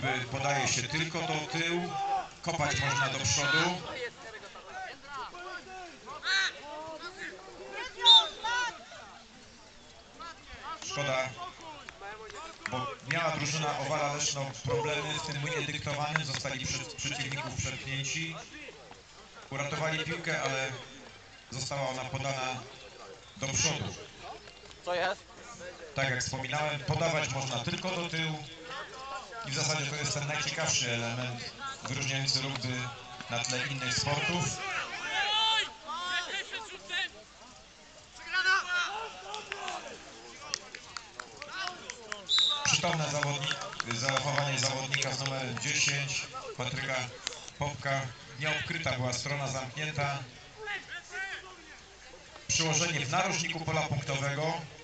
rugby podaje się tylko do tyłu, kopać można do przodu. Szkoda, bo miała drużyna Owala Leszno problemy w tym młynie dyktowanym, zostali przez przeciwników przepchnięci. Uratowali piłkę, ale została ona podana do przodu. Co jest? Tak jak wspominałem, podawać można tylko do tyłu i w zasadzie to jest ten najciekawszy element wyróżniający rugby na tle innych sportów. Przytomne zachowanie zawodnika z numerem 10, Patryka Popka. Nieobkryta była strona zamknięta. Przyłożenie w narożniku pola punktowego.